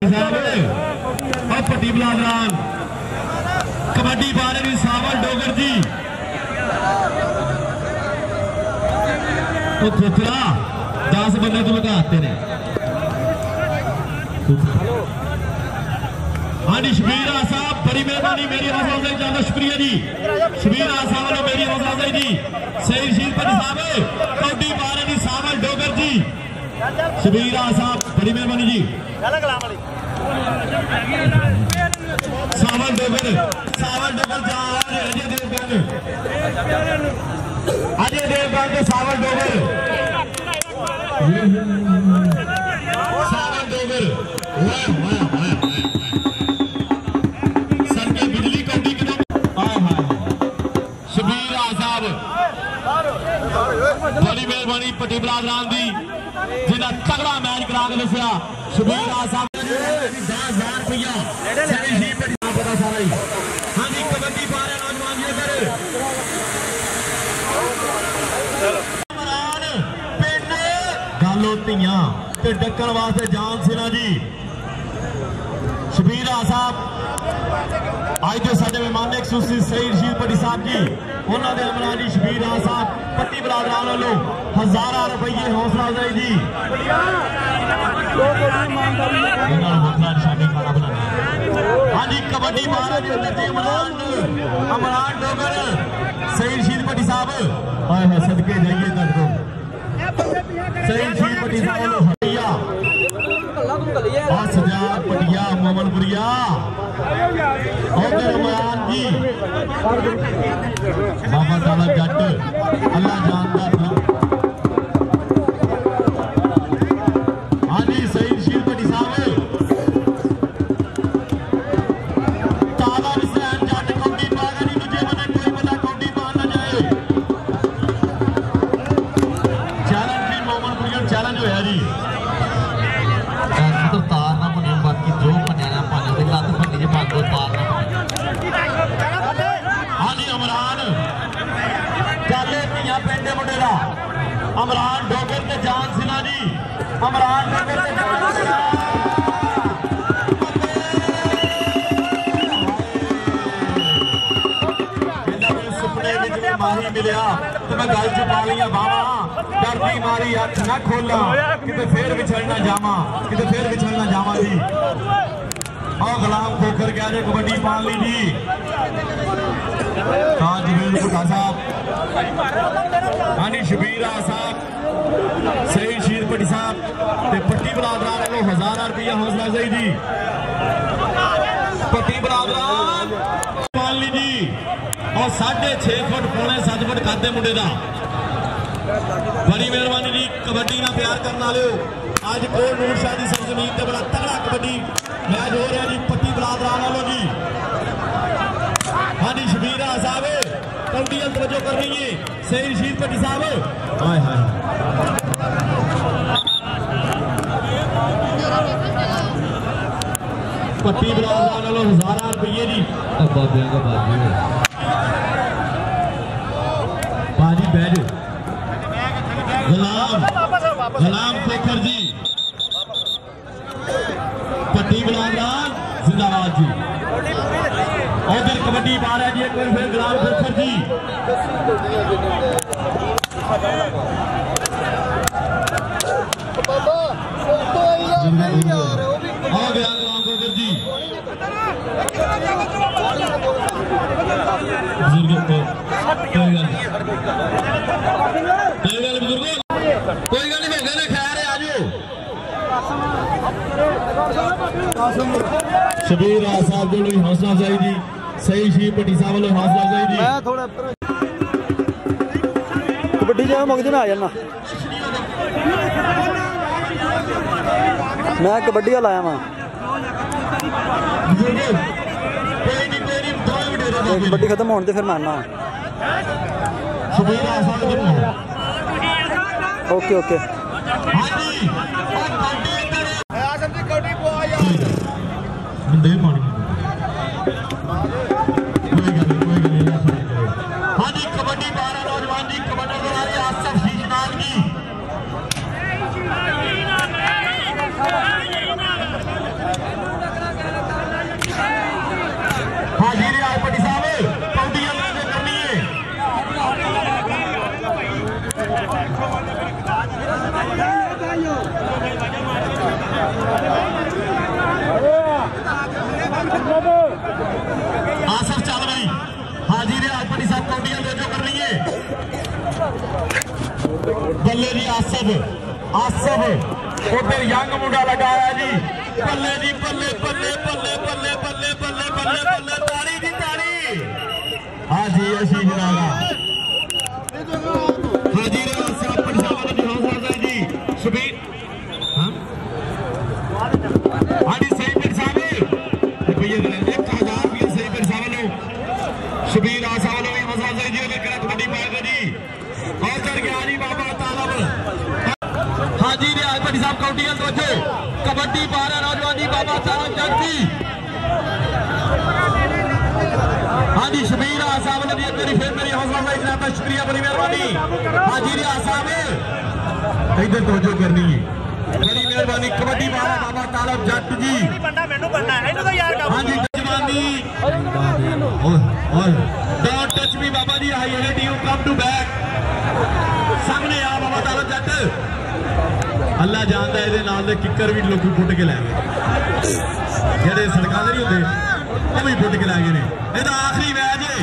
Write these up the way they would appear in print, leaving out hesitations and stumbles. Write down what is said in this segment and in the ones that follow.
पट्टी बलादरान कबड्डी बारे भी सावल डोगर जी थोथरा 10 बंदे तो लगाते ने। हाँ जी शबीर साहब बड़ी मेहरबानी मेरी हौसला अफजाई ज्यादा शुक्रिया जी। शबीर साहब वालों मेरी हौसला अफजाई जी। सही शीर पट्टी साहब कबड्डी बारे भी सावल डोगर जी। शबीर साहब बड़ी मेहरबानी जी। सावल डोगर जा अजय देवगन सावल डोगर सर के बिजली कौटी शबीर साहब बड़ी मेहरबानी पट्टी बलादरान दी जिन्हें तगड़ा मैच करा के दसिया। शबीर साहब 10,000 रुपया पता सारा ही। हाँ जी कबड्डी पा रहे नौजवान जी इधर गालो धियां ते डक्कण वास्ते जान सिन्हा जी। शबीर साहब आज जो साडे मेहमान ने सही शीर पट्टी साहब जी उन्होंने अमरान जी शबीर साहब पट्टी बलादरान वालों 1000 रुपये हौसला अफजाई जी। हाँ जी कबड्डी अमरान डोगर सही शीर पट्टी साहब सदके जाइए दस को सही शीर पट्टी साहब सजाद पटिया मोमनपुरिया अमरान जी बाबा साला जट अल्लाह जानदा। हाँ जी सही शीर पट्टी साहब चैलेंज होया जी तो तार ना बने बाकी जो बनया ना पाने लत बनी जे बात तार ना। हाँ जी अमरान चाले धियां पिंड मुंडे दा अमरान डोगर ते जान सिन्हा जी। अमरान डोगर ते जान सिन्हा माही मिलिया तो मैं गल च पा लिया बावा डरती मारी अख ना खोला किते फिर विछड़ना जावा जी। और गुलाम खोखर क्या जे कबड्डी पाल ली जी। जमील भुट्टा साहब हाँ जी शबीर साहब सही शीर पट्टी साहब ते पट्टी बलादरान को 1000 रुपया हौसला अफजाई जी। पट्टी बलादरान पाल ली जी और 6.5 फुट पौने 7 फुट खाते मुंडे का बड़ी मेहरबानी जी। कबड्डी ना प्यार करने वाले अज कोट नूर शाह की सरजमीन से बड़ा तगड़ा कबड्डी मैच हो रहा जी। पट्टी बलादरान वालों जी। हाँ जी शबीर साहब कबड्डी तवज्जो करनी है सही शीर पट्टी साहब हाय हाय पट्टी बलादरान वालों 1000 रुपये जी। बाबिया का बाजी बाजी बैठ गुलाम खोखर जी पट्टी बलादरान जिंदाबाद जी। उधर कबड्डी पा रहा जी एक बार फिर गुलाम खोखर जी। आ गया गुलाम खोखर जी। कोई गल नहीं हो गया खैर है आजो। शबीर साहब जो हौसला अफजाई जी। सही शीर पट्टी साहब वालों हौसला अफजाई जी। कबड्डी जाए मुकदे में आ जाना मैं कबड्डी लाया वहां कबड्डी खत्म होने फिर मैं आना। ओके ओके हाँ जी कबड्डी 12 नौजवान जी कबड्डी आसफ शीशनाल की आसफ उधर यंग मुंडा लगाया जी बल्ले जी बल्ले बल्ले बल्ले बल्ले बल्ले बल्ले बल्ले बल्ले तारी जी तारी हाँ जी आशीष रागा हाँ जी जी शबीर हाँ जी सही पिट साहब रुपये 1000 रुपये सही पिट साहब लो शबीर आसा वालों भी मसाज जी अगर करत कबड्डी पाएगा जी और चढ़ गया जी बाबा तालब हाँ जी रियाज भट्टी साहब काउंटियन दोजो कबड्डी पा रहा नौजवान जी बाबा तालब जगती हाँ जी शबीर आसा वालों जी मेरी फिर मेरी हौसला अफजाई जनाब का शुक्रिया बड़ी मेहरबानी हाँ जी रियाज साहब इधर दोजो करनी है बड़ी मेहरबानी कबड्डी पा रहा बाबा तालब जट जी हाँ जी जवानी डोंट टच मी बाबा जी I hate you come to back सामने आ बाबा तालब जट अल्लाह जानता है ये किकर भी लोग फुट के लै गए जेडे सड़कों से नहीं होते वो भी फुट के लै गए ये आखिरी मैच है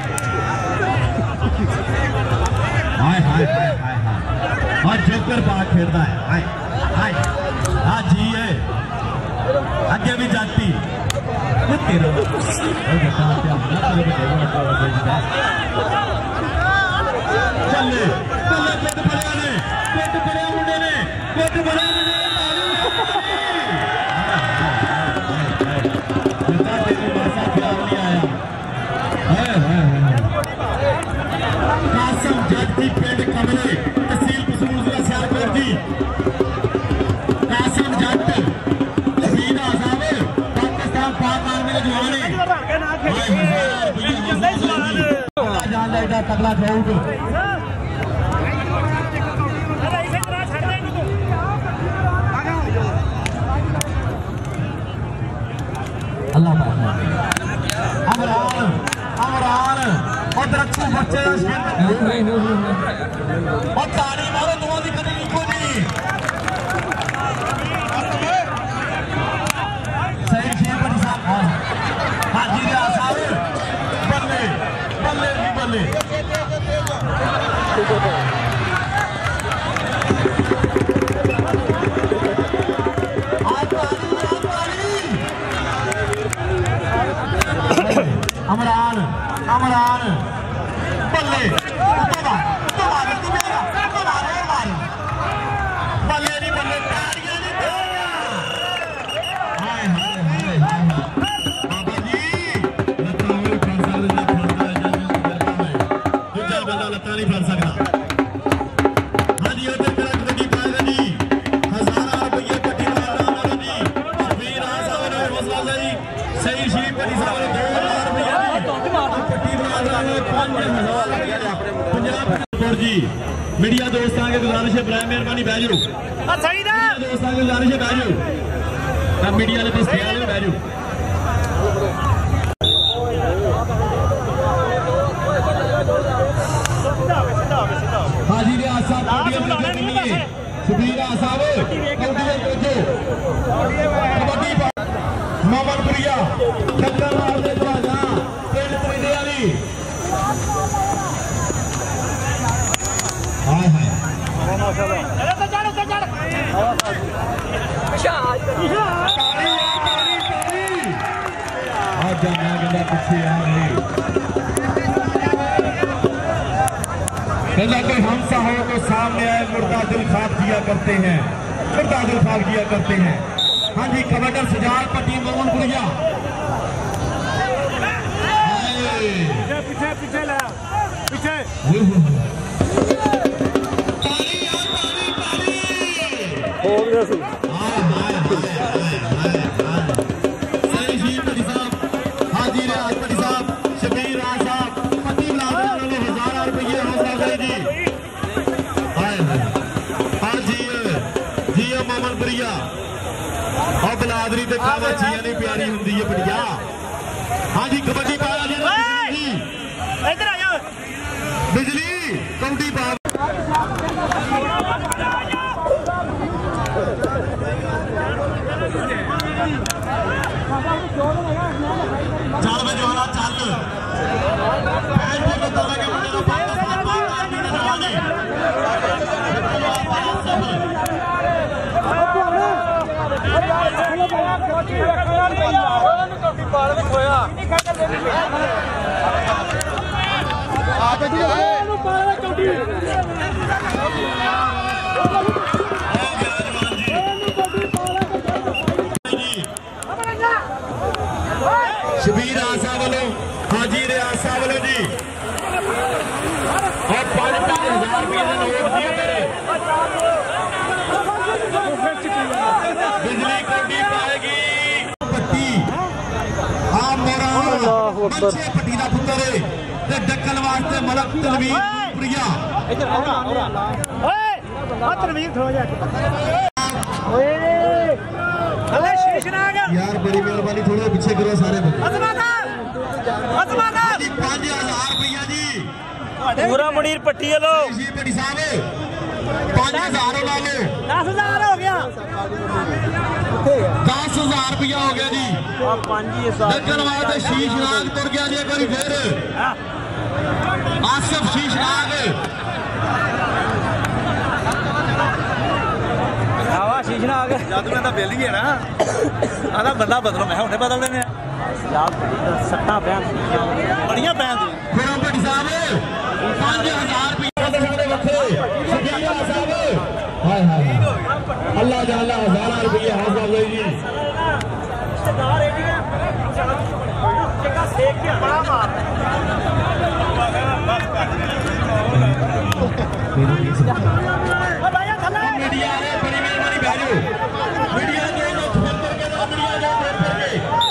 हाय हाय हाय हाय और जोकर बात खेलता है हाय हाय हाँ जी है अगे भी जाती तेरा चले पेट भरिया ने पेट भरिया मुंडे ने पेट भरिया कासम जगती पेट कमरे तहसील कसूर जिला सियालकोट जी कासम जट शहीद आसाब पाकिस्तान पाक आर्मी के जवान तगड़ा ग्राउंड अल्लाह अमरान अमरान और दरख्तों बच्चे और ताली मारो दुआ दी कदी लिखो जी सही शेर बड़ी साहब हाजी रियाज साहब बल्ले बल्ले जी बल्ले अमरान अमरान बल्ले बल्ले नहीं बल्ले बाबा जी दूजा बंदा लत्ता नहीं फड़ सकता हाँ जी उधर करा कबड्डी पाएगा जी 1000 रुपये कट्टी मारना जी शबीर आसा वाले हौसला जी सही शीप कटी साहब 2000 रुपये पंजाब जी मीडिया दोस्तों के गुजारिश है बराए मेहरबानी बह जाओ दोस्तों की गुजारिश है बह जाओ मीडिया वाले बस बह जाओ हाजी रियाज साहब शबीर साहब कबड्डी मोहम्मदपुरिया चक्कर मारते हाय हाय कोई हमसा हो तो सामने आए मुर्दा दिल खाब किया करते हैं मुर्दा दिल खाब किया करते हैं हाँ जी कबड्डर सजाल पट्टी मोहम्मदपुरिया पीछे पीछे ला पीछे हाजी रियाज भट्टी साहब शबीर साहब पति मुलाजिम 1000 रुपये हौसला जी हाँ जी जी मोहम्मदपुरिया और बलादरी ते खावा चीज़ नहीं प्यारी होंगी है बढ़िया हाँ जी कबड्डी पाया जी इधर आ जाओ बिजली कबड्डी पा चल में जो हालात चल पैर के मुंडे शबीर आसा वालों हाजी रियासा वालों जी और 5,000 रुपये का नोट दिए तेरे बिजली कोडी पाएगी पट्टी हाँ मोरा मंचे पट्टी का पुत्र है ते डक्कल वास्ते मलक तलवीर प्रिया यार बड़ी मेहरबानी थोड़े पीछे करो सारे 5,000 रुपया जी पूरा मुनीर पट्टी लो जी बड़ी साहब 5,000 ला लो 10,000 हो गया 10,000 रुपया हो गया जी डक्कल वास्ते शीश नाग तुर गया जी एक बार फिर आसिफ शीश नाग शीशना आ गया जद मैं बिल ही है ना आधा बंदा बदलो मैं हुणे बदल देने सट्टा पैन बड़िया पैन खुरम भट्टी साहब 5,000 रुपया सारे वक्रे शबीर साहब हाय हाय अल्लाह जाला 1,000 रुपया हाजिर भाई जी रिश्तेदार एरिया जगह सेक के बड़ा मार मीडिया ने बड़ी मेहरबानी भेजो मीडिया जो फोन करके ना मीडिया जो फोन करके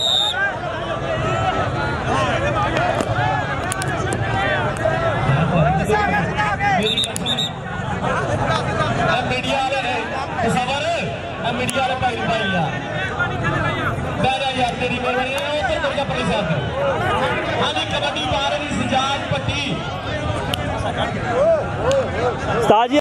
मीडिया वाले खबर मीडिया वाले भाई भाई यार बैठा यार तेरी मेहरबानी उत्तर दुर्गा पुलिस साहब हाँ जी कबड्डी पा रही सजाद पट्टी उस्ताद जी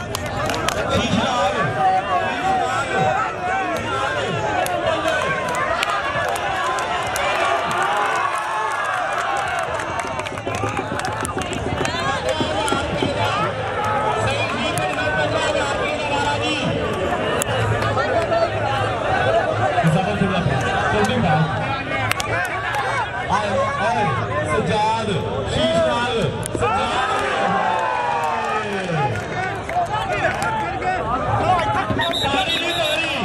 सजाद शीश नाग सारी नहीं तारी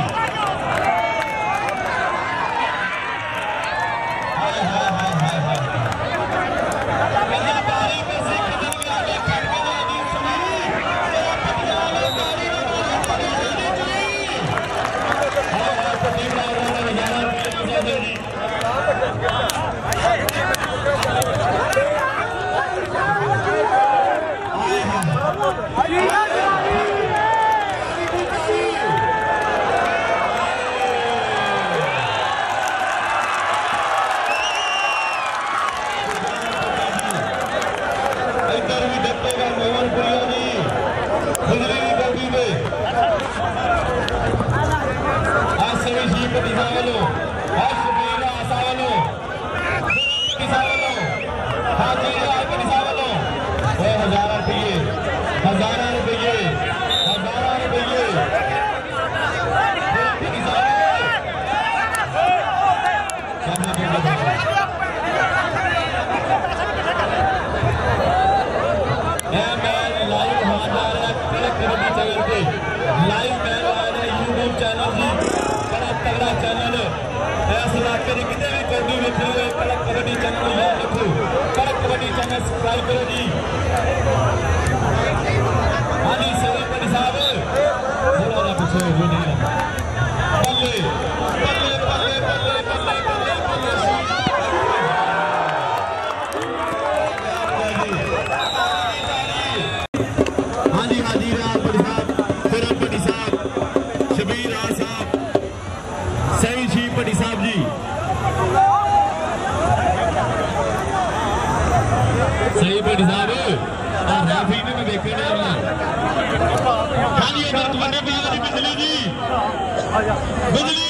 सब्सक्राइब करो जी हाँ जी सभी बड़ी साहब थोड़ा ना पीछे हो नहीं बल्ले बल्ले बल्ले बल्ले बल्ले बल्ले हाँ जी राज बड़ी साहब फिर बड़ी साहब शबीर राज साहब सही जी बड़ी साहब जी सही बड़ी साहब और राफी ने मैं देखे ना हाँ जी उधर तुम्हारे पास बिजली जी बिजली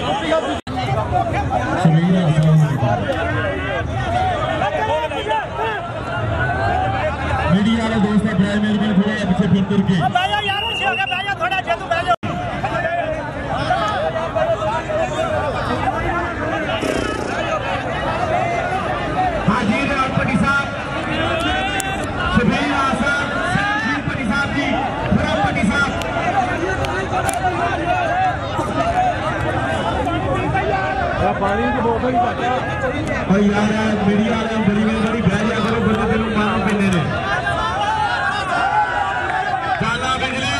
मीडिया वाले दोस्त ड्राइव मेरे में थोड़ा पीछे फिर तुर के यार थोड़ा पानी की बोतल ही यार मीडिया वाले बड़ी बड़ी बह जा करो बंदे तेन पानी पीने ने ज्यादा बिजली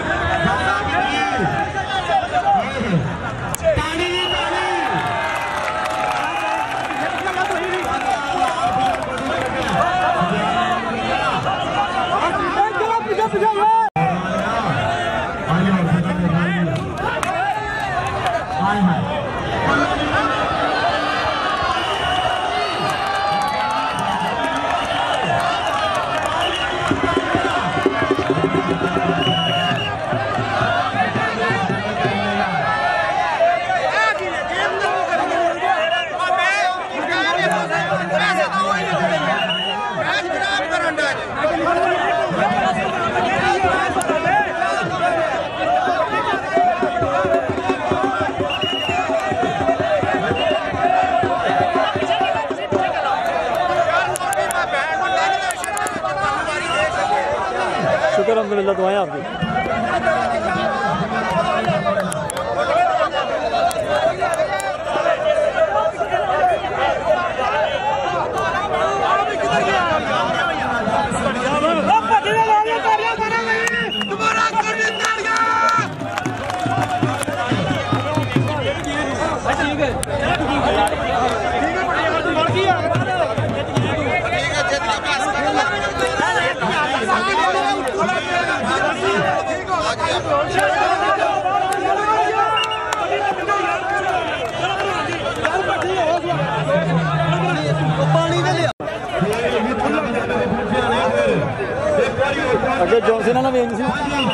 शुक्र अल्हम्दुलिल्लाह दुआएं आपकी। अगे जॉनसन ना वेन सी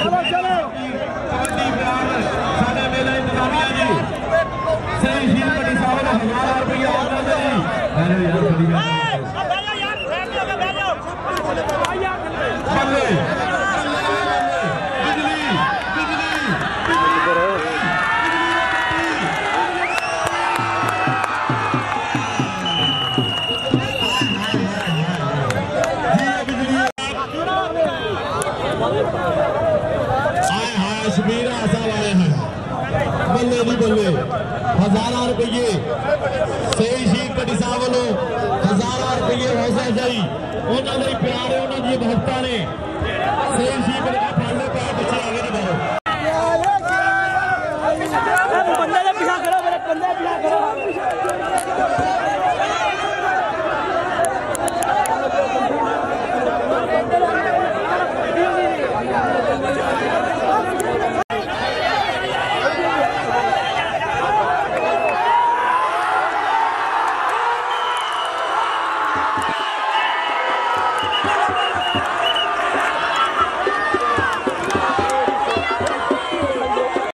शबीर साहब आए हैं बल्ले जी बल्ले हजारा रुपये सही शीर कटी साहब वालों हजारा रुपये हौसला जाई उन्होंने प्यारे उन्होंने भक्ता ने सही